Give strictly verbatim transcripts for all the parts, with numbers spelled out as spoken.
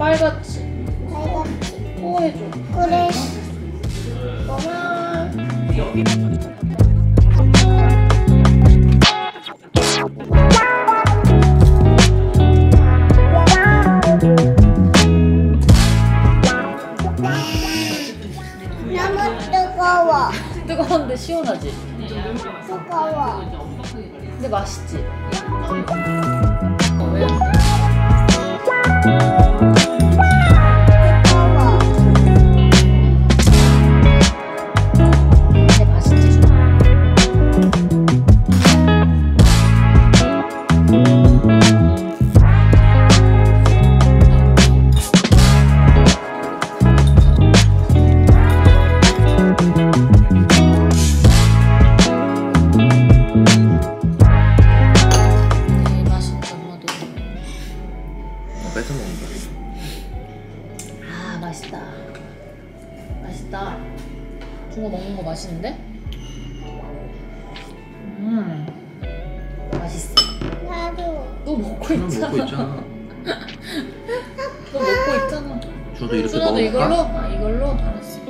빨갛지? 빨갛지. 뽀 해줘. 그래. 고마워. 너무 뜨거워. 뜨거운데 시원하지? 뜨거워. 근데 맛있지? 어, 왜? 뜨거워. 근데 맛있지? 뺏어 먹는다. 아 맛있다. 맛있다. 중어 먹는 거 맛있는데? 음 맛있어. 나도. 너 먹고 저는 있잖아. 먹고 있잖아. 너 먹고 있잖아. 저도 이렇게 준아도 먹을까? 이걸로? 아 이걸로? 알았어.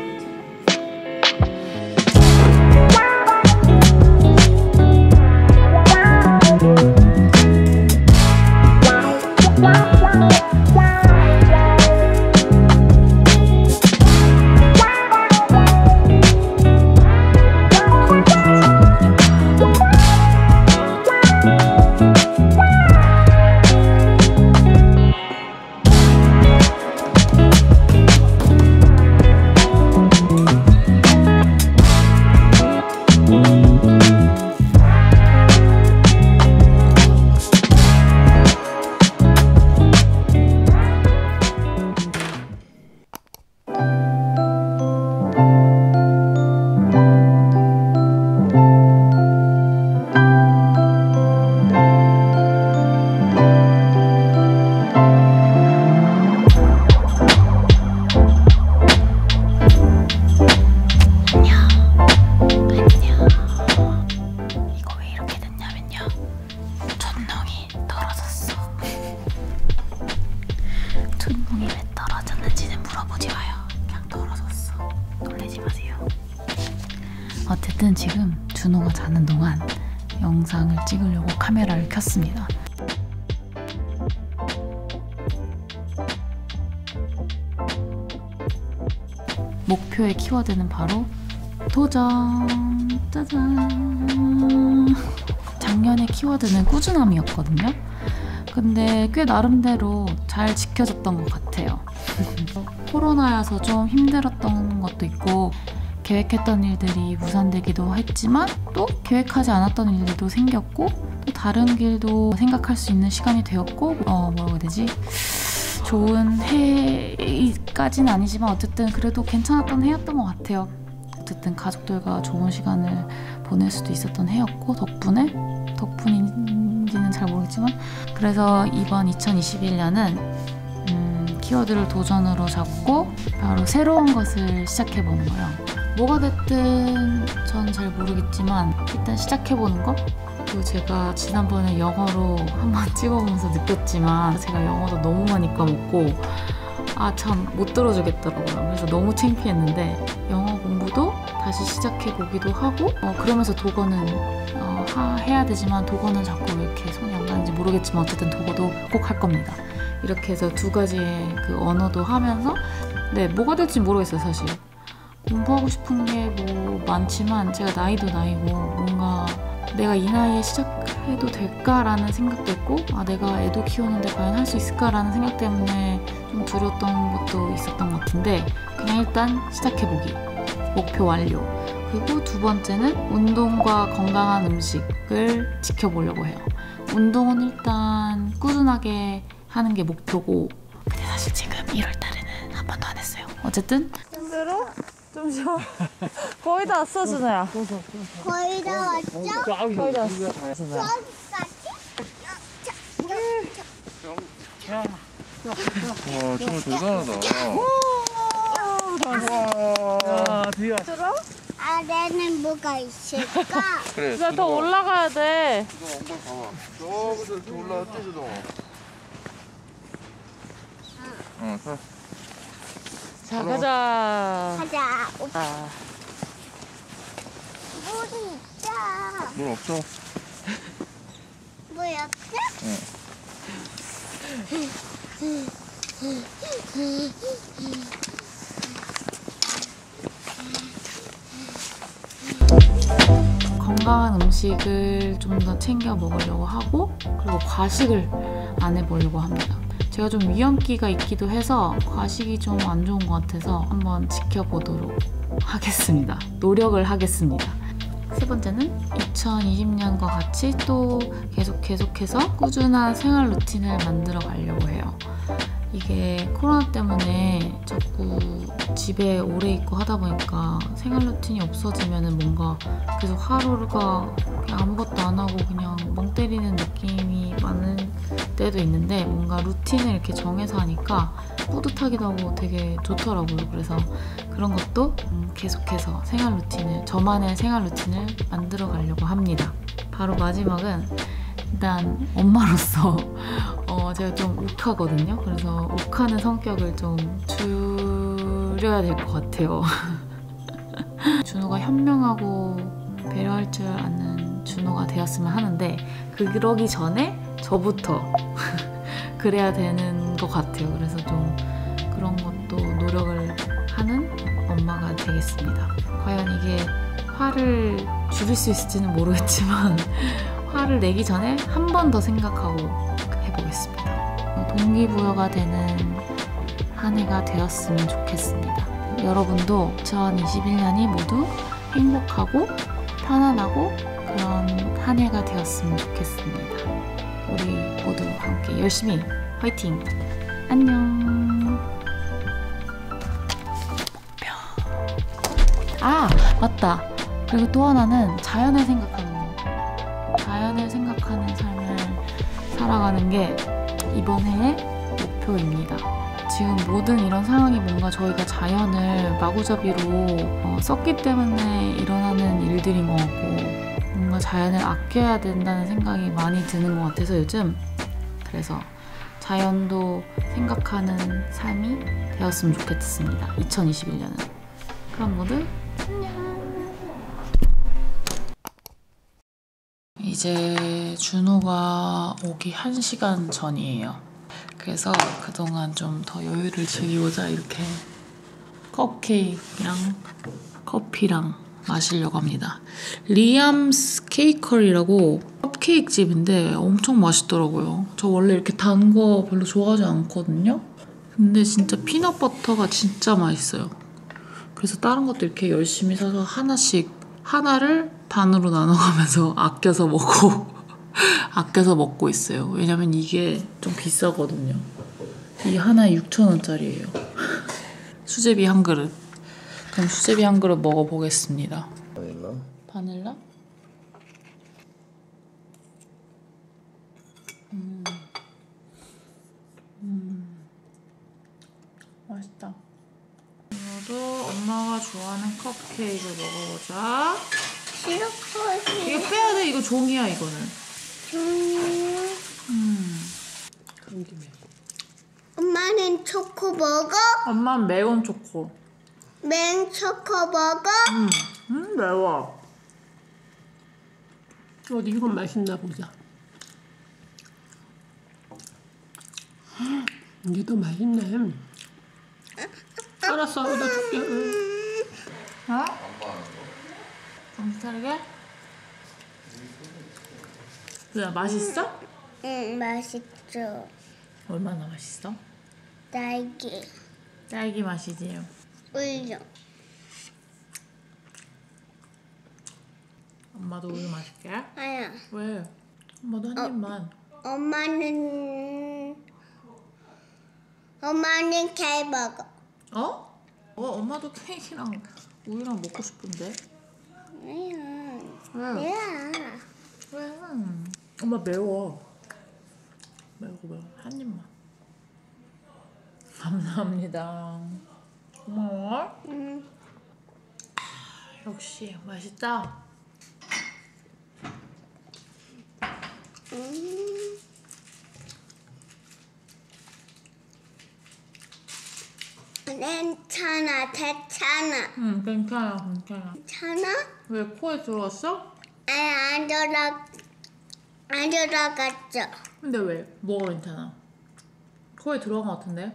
촌농이 왜 떨어졌는지는 물어보지 마요. 그냥 떨어졌어. 놀라지 마세요. 어쨌든 지금 준호가 자는 동안 영상을 찍으려고 카메라를 켰습니다. 목표의 키워드는 바로 도전! 짜잔! 작년의 키워드는 꾸준함이었거든요. 근데 꽤 나름대로 잘 지켜졌던 것 같아요. 코로나여서 좀 힘들었던 것도 있고 계획했던 일들이 무산되기도 했지만 또 계획하지 않았던 일들도 생겼고 또 다른 길도 생각할 수 있는 시간이 되었고 어 뭐라고 해야 되지? 좋은 해까지는 아니지만 어쨌든 그래도 괜찮았던 해였던 것 같아요. 어쨌든 가족들과 좋은 시간을 보낼 수도 있었던 해였고 덕분에 덕분인지는 잘 모르겠지만 그래서 이번 이천이십일 년은 음, 키워드를 도전으로 잡고 바로 새로운 것을 시작해보는 거예요. 뭐가 됐든 전 잘 모르겠지만 일단 시작해보는 거? 그리고 제가 지난번에 영어로 한번 찍어보면서 느꼈지만 제가 영어도 너무 많이 까먹고 아 참 못 들어주겠더라고요. 그래서 너무 창피했는데 영어 공부도 다시 시작해보기도 하고 어, 그러면서 독어는 어, 하, 해야 되지만 독어는 자꾸 왜 이렇게 손이 안 가는지 모르겠지만 어쨌든 독어도 꼭 할 겁니다. 이렇게 해서 두 가지의 그 언어도 하면서 네 뭐가 될지 모르겠어요. 사실 공부하고 싶은 게 뭐 많지만 제가 나이도 나이고 뭔가 내가 이 나이에 시작해도 될까라는 생각도 있고 아 내가 애도 키우는데 과연 할 수 있을까라는 생각 때문에 좀 두려웠던 것도 있었던 것 같은데 그냥 일단 시작해보기 목표 완료. 그리고 두 번째는 운동과 건강한 음식을 지켜보려고 해요. 운동은 일단 꾸준하게 하는 게 목표고 근데 사실 지금 일월 달에는 한 번도 안 했어요. 어쨌든 힘들어? 좀 쉬어. 거의 다 왔어, 준아야. 거의 다 왔죠? 거의 다 왔어. 저기까지? 와 정말 대단하다. 와, 드디어. 들어? 아래는 뭐가 있을까? 그래. 준아 더 올라가야 돼. 너 엉덩이 봐봐. 저기서 이렇게 올라왔지, 너. 어, 사. 자, 가자. 가자. 오빠 아, 물이 있자. 물 없어. 뭐였지? 응. 건강한 음식을 좀 더 챙겨 먹으려고 하고 그리고 과식을 안 해보려고 합니다. 제가 좀 위험기가 있기도 해서 과식이 좀 안 좋은 것 같아서 한번 지켜보도록 하겠습니다. 노력을 하겠습니다. 세 번째는 이천이십 년과 같이 또 계속 계속해서 꾸준한 생활 루틴을 만들어 가려고 해요. 이게 코로나 때문에 자꾸 집에 오래 있고 하다 보니까 생활 루틴이 없어지면 뭔가 계속 하루가 그냥 아무것도 안 하고 그냥 멍 때리는 느낌이 많은 때도 있는데 뭔가 루틴을 이렇게 정해서 하니까 뿌듯하기도 하고 되게 좋더라고요. 그래서 그런 것도 계속해서 생활 루틴을, 저만의 생활 루틴을 만들어 가려고 합니다. 바로 마지막은 일단 엄마로서 어, 제가 좀 욱하거든요. 그래서 욱하는 성격을 좀 줄여야 될 것 같아요. 준호가 현명하고 배려할 줄 아는 준호가 되었으면 하는데 그러기 전에 저부터 그래야 되는 것 같아요. 그래서 좀 그런 것도 노력을 하는 엄마가 되겠습니다. 과연 이게 화를 줄일 수 있을지는 모르겠지만 화를 내기 전에 한 번 더 생각하고 해보겠습니다. 동기부여가 되는 한 해가 되었으면 좋겠습니다. 여러분도 이천이십일 년이 모두 행복하고 편안하고 그런 한 해가 되었으면 좋겠습니다. 우리 모두 함께 열심히 화이팅! 안녕! 아! 맞다! 그리고 또 하나는 자연을 생각하는 거. 자연을 생각하는 삶을 살아가는 게 이번 해의 목표입니다. 지금 모든 이런 상황이 뭔가 저희가 자연을 마구잡이로 어, 썼기 때문에 일어나는 일들인 것 같고 뭔가 자연을 아껴야 된다는 생각이 많이 드는 것 같아서 요즘 그래서 자연도 생각하는 삶이 되었으면 좋겠습니다. 이천이십일 년은. 그럼 모두 안녕! 이제 준호가 오기 한 시간 전이에요. 그래서 그동안 좀 더 여유를 즐기고자 이렇게 컵케이크랑 커피랑 마시려고 합니다. 리암스 케이커리라고 컵케이크 집인데 엄청 맛있더라고요. 저 원래 이렇게 단 거 별로 좋아하지 않거든요. 근데 진짜 피넛버터가 진짜 맛있어요. 그래서 다른 것도 이렇게 열심히 사서 하나씩 하나를 반으로 나눠가면서 아껴서 먹고 아껴서 먹고 있어요. 왜냐면 이게 좀 비싸거든요. 이 하나에 육천 원짜리예요. 수제비 한 그릇. 그럼 수제비 한 그릇 먹어보겠습니다. 바닐라? 바닐라? 음. 음. 맛있다. 이거도 엄마가 좋아하는 컵케이크 먹어보자. 시럽버시. 이거 빼야 돼. 이거 종이야, 이거는. 종이. 음. 엄마는 초코 먹어? 엄마는 매운 초코. 맨 초코 먹어? 음, 음 매워. 어디 이건 맛있나 보자. 이게 맛있네. 알았어, 이거 줄게. 응. 어? 정신 차리게? 왜 맛있어? 응, 맛있죠. 얼마나 맛있어? 딸기. 딸기 맛이지. 우유. 엄마도 우유 마실게. 아야. 왜? 엄마도 한 어. 입만. 엄마는 엄마는 케이크 먹어. 어? 어, 엄마도 케이크랑 우유랑 먹고 싶은데. 아야. 왜? 야. 왜? 엄마 매워. 매워 매워. 한 입만. 감사합니다. 고마워. 응. 역시 맛있다. 음. 괜찮아, 괜찮아. 응, 괜찮아, 괜찮아. 괜찮아? 왜 코에 들어왔어? 아니, 안 들어가, 안 들어갔죠. 근데 왜? 뭐가 괜찮아? 코에 들어간 것 같은데?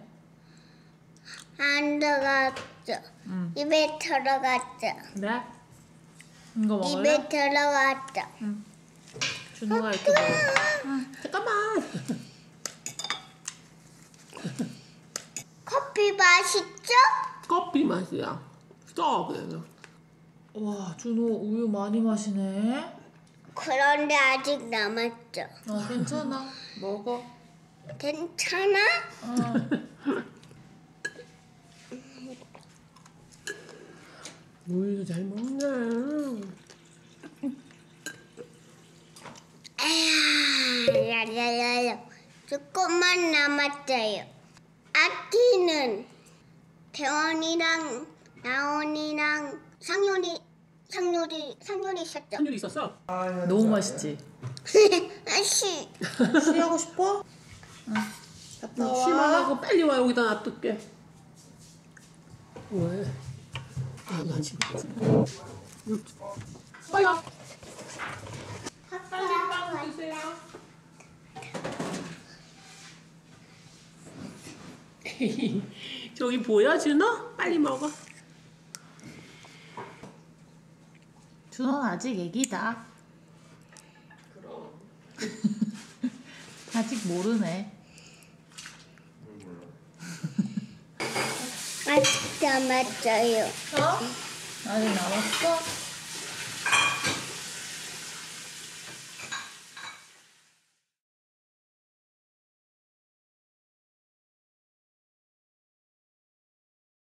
안 들어갔죠. 응. 입에 들어갔죠. 그래? 이거 먹을래? 입에 들어갔죠. 준호가 이렇게 먹어. 잠깐만. 커피 맛있죠? 커피 맛이야. 써 그래서. 와, 준호 우유 많이 마시네. 그런데 아직 남았죠. 어, 괜찮아. 먹어. 괜찮아? 어. 우유도 잘 먹네. 에야, 야야야야. 조금만 남았어요. 아기는 대원이랑 나원이랑 상윤이, 상윤이, 상윤이 있었죠. 한율 있었어? 너무 맛있지? 아씨. 쉬하고 싶어? 갔다 와. 심하고 빨리 와 여기다 놔둘게. 왜? 아, 나 지금. 응. 빨리 와. 빨리 주세요. 저기 보여 준호? 빨리 먹어. 준호는 아직 애기다. 그럼. 아직 모르네. 아직 남았어요. 어? 아직 남았어?